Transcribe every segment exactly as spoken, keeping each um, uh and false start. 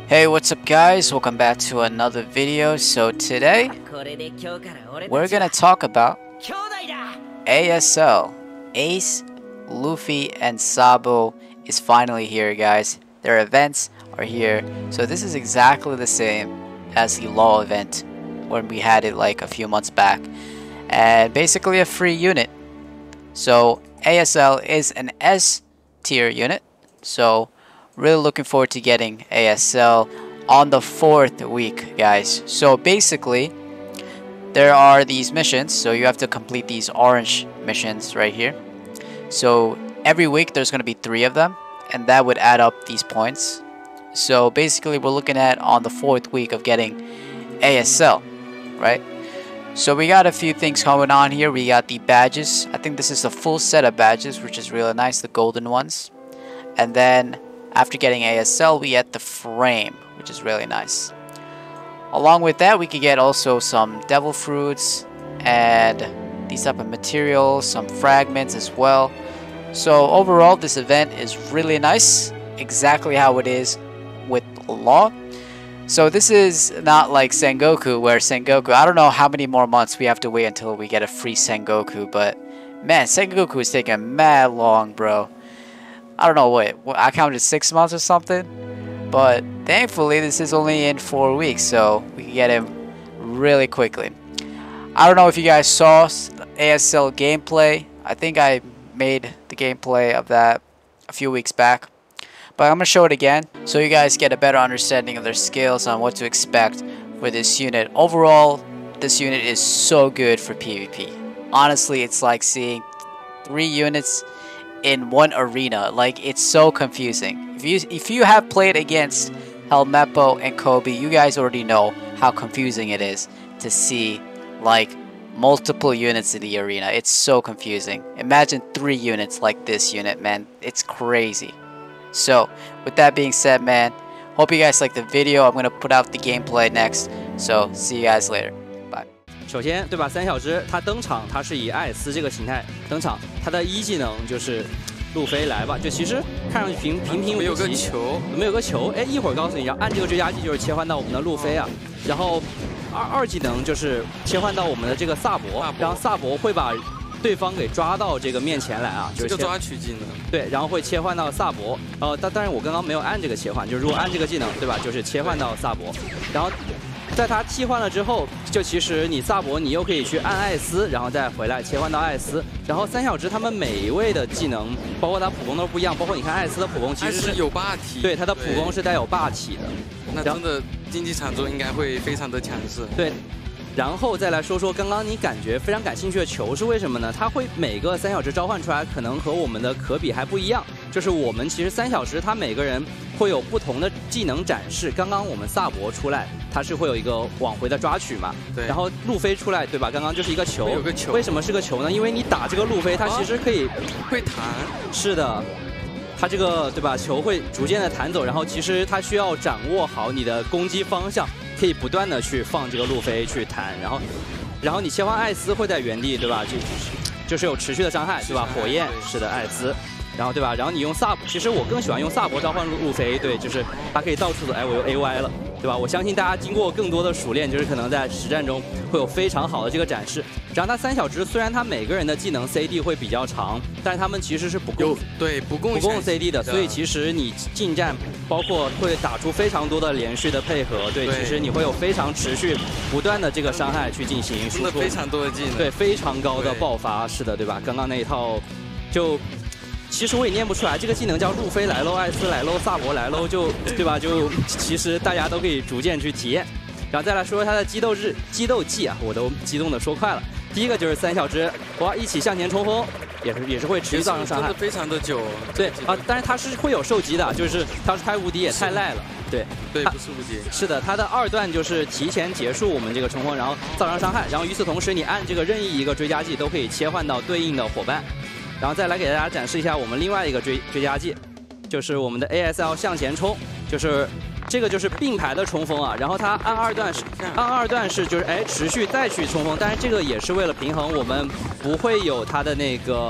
Hey, what's up guys? Welcome back to another video. So today, we're gonna talk about A S L. Ace, Luffy, and Sabo is finally here, guys. Their events are here. So this is exactly the same as the Law event when we had it like a few months back. And basically a free unit. So A S L is an S tier unit. So really looking forward to getting A S L on the fourth week, guys. So basically, there are these missions. So you have to complete these orange missions right here. So every week there's going to be three of them, and that would add up these points. So basically, we're looking at on the fourth week of getting A S L, right? So we got a few things going on here. We got the badges. I think this is the full set of badges, which is really nice, the golden ones. And then after getting A S L, we get the frame, which is really nice. Along with that, we could get also some devil fruits and these type of materials, some fragments as well. So overall, this event is really nice, exactly how it is with Law. So this is not like Sengoku, where Sengoku, I don't know how many more months we have to wait until we get a free Sengoku, but man, Sengoku is taking mad long, bro. I don't know what, I counted six months or something, but thankfully this is only in four weeks, so we can get him really quickly. I don't know if you guys saw A S L gameplay. I think I made the gameplay of that a few weeks back, but I'm gonna show it again so you guys get a better understanding of their skills on what to expect for this unit. Overall, this unit is so good for PvP. Honestly, it's like seeing three units in one arena. Like, it's so confusing. If you if you have played against Helmeppo and Kobe, you guys already know how confusing it is to see like multiple units in the arena. It's so confusing. Imagine three units like this unit, man. It's crazy. So with that being said, man, hope you guys like the video. I'm gonna put out the gameplay next, so see you guys later. Bye. 首先，对吧？三小只它登场，它是以艾斯这个形态登场，它的一技能就是路飞来吧。就其实看上去平平平无奇， 有个球， 没有个球。哎，一会儿告诉你，然后按这个追加技就是切换到我们的路飞啊。然后二二技能就是切换到我们的这个萨博，然后萨博会把对方给抓到这个面前来啊，就是这个抓取技能。 对，然后会切换到萨博。呃，但但是我刚刚没有按这个切换，就是如果按这个技能，对吧？就是切换到萨博，然后。 在它替换了之后，就其实你萨博你又可以去按艾斯，然后再回来切换到艾斯。然后三小只他们每一位的技能，包括它普攻都不一样。包括你看艾斯的普攻其实是有霸体， 对，它的普攻是带有霸体的。 那真的竞技场中应该会非常的强势。 对。 然后再来说说刚刚你感觉非常感兴趣的球是为什么呢？它会每个三小时召唤出来，可能和我们的可比还不一样。就是我们其实三小时它每个人会有不同的技能展示。刚刚我们萨博出来，它是会有一个往回的抓取嘛。 对。 然后路飞出来，对吧？刚刚就是一个球。 有个球。 为什么是个球呢？因为你打这个路飞，它其实可以、啊、 会弹。 是的。 它这个对吧，球会逐渐的弹走，然后其实它需要掌握好你的攻击方向，可以不断的去放这个路飞去弹，然后，然后你切换艾斯会在原地对吧，就就是有持续的伤害对吧？火焰是的艾斯，然后对吧？然后你用萨，其实我更喜欢用萨博召唤路路飞，对，就是它可以到处走，哎，我又 A Y 了。 对吧？我相信大家经过更多的熟练，就是可能在实战中会有非常好的这个展示。然后它三小只虽然它每个人的技能 C D 会比较长，但是他们其实是不共对不共不共 C D 的，所以其实你近战包括会打出非常多的连续的配合，对，其实你会有非常持续不断的这个伤害去进行输出， 真的非常多的技能， 对，非常高的爆发，是的，对吧？刚刚那一套就。 其实我也念不出来，这个技能叫路飞来喽，艾斯来喽，萨博来喽，就对吧？就其实大家都可以逐渐去体验。然后再来说说它的激斗日激斗技啊，我都激动的说快了。第一个就是三小只哇一起向前冲锋，也是也是会持续造成伤害， 非常的久。 对啊，但是它是会有受击的，就是它是开无敌也太赖了。对对，不是无敌。 是的，它的二段就是提前结束我们这个冲锋，然后造成伤害，然后与此同时你按这个任意一个追加技都可以切换到对应的伙伴。 然后再来给大家展示一下我们另外一个追追加技，就是我们的 A S L 向前冲，就是这个就是并排的冲锋啊。然后它按二段是按二段是就是哎持续再去冲锋，但是这个也是为了平衡我们不会有它的那个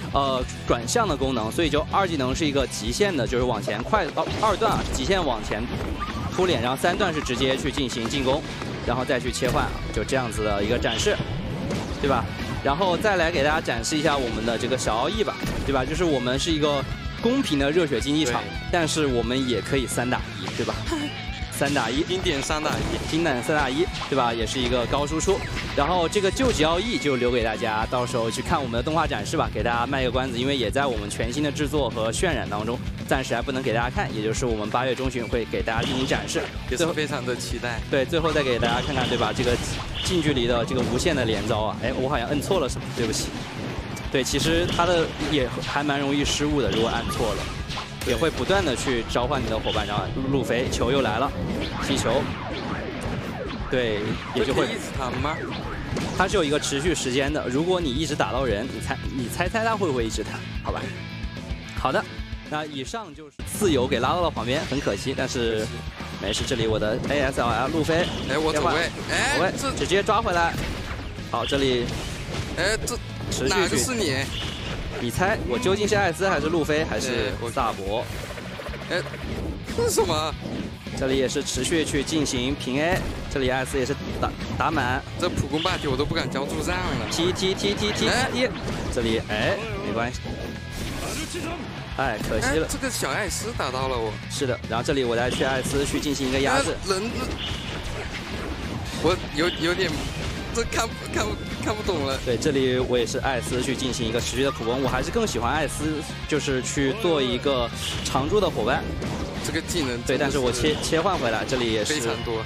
呃转向的功能，所以就二技能是一个极限的，就是往前快哦二段啊极限往前扑脸，然后三段是直接去进行进攻，然后再去切换，就这样子的一个展示，对吧？然后再来给大家展示一下我们的这个小奥义吧，对吧？就是我们是一个公平的热血竞技场，但是我们也可以三打一，对吧？三打一， 经典三打一， 经典三打一，对吧？也是一个高输出。然后这个救急奥义就留给大家，到时候去看我们的动画展示吧，给大家卖个关子，因为也在我们全新的制作和渲染当中，暂时还不能给大家看，也就是我们八月中旬会给大家进行展示， 也是非常的期待。 对，最后再给大家看看，对吧？这个近距离的这个无限的连招啊，哎，我好像摁错了什么，对不起。对，其实它的也还蛮容易失误的，如果按错了。也会不断的去召唤你的伙伴，然后路飞球又来了，踢球，对，也就会一直弹吗？ 它是有一个持续时间的，如果你一直打到人，你猜你猜猜它会不会一直弹？好吧，好的，那以上就是自由给拉到了旁边，很可惜，但是没事，这里我的 A S L L 路飞， 哎，我走位，哎， 走位，这直接抓回来，好，这里， 哎，这持续哪个是你？ 你猜我究竟是艾斯还是路飞还是萨博？ 哎，这是什么？ 这里也是持续去进行平 A， 这里艾斯也是打打满。 这普攻霸体我都不敢交助战了。 踢踢踢踢踢踢，这里哎没关系。哎，可惜了。 这个小艾斯打到了我。 是的，然后这里我再去艾斯去进行一个压制。 人，我有有点。这看看看不懂了。 对，这里我也是艾斯去进行一个持续的普攻，我还是更喜欢艾斯，就是去做一个常驻的伙伴。 这个技能对，但是我切切换回来，这里也是非常多。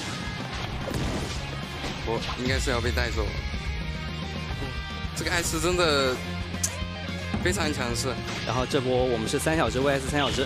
我应该是要被带走了。这个艾斯真的非常强势。 然后这波我们是三小只 V S 三小只。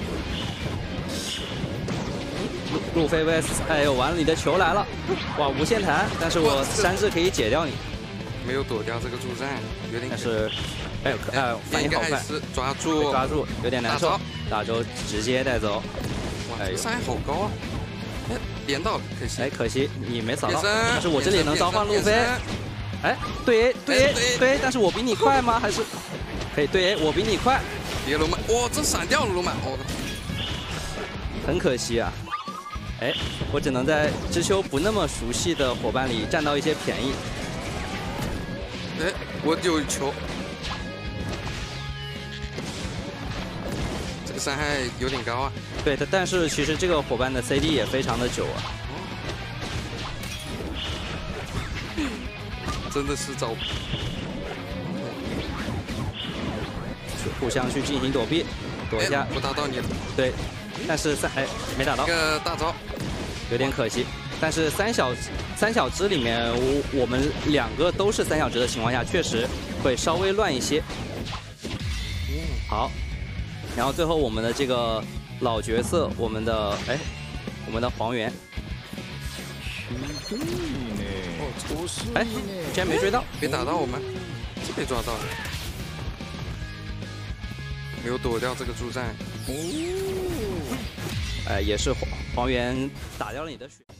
路飞 V S， 哎呦，完了，你的球来了，哇，无限弹，但是我山治可以解掉你， 没有躲掉这个助战，有点。 但是，哎呦，哎，反应好快， 抓住， 抓住，有点难受，大招直接带走， 哇，这个伤害好高啊！哎，连到了，可惜， 哎，可惜你没扫到，但是我这里能召唤路飞，哎，对 A 对 A 对 A， 但是我比你快吗？还是可以对 A， 我比你快， 叠罗曼，哇，这闪掉了罗曼，哦， 很可惜啊。哎，我只能在知秋不那么熟悉的伙伴里占到一些便宜。 哎，我有球，这个伤害有点高啊。 对的，但是其实这个伙伴的 C D 也非常的久啊。 真的是招， 互相去进行躲避，躲一下， 不打到你了。 对。但是三哎没打到， 一个大招， 有点可惜。但是三小三小只里面，我我们两个都是三小只的情况下，确实会稍微乱一些。好，然后最后我们的这个老角色，我们的哎，我们的黄猿，哎，竟然没追到， 没打到我们，是被抓到了，没有躲掉这个助战。 哎，也是黄黄猿打掉了你的血。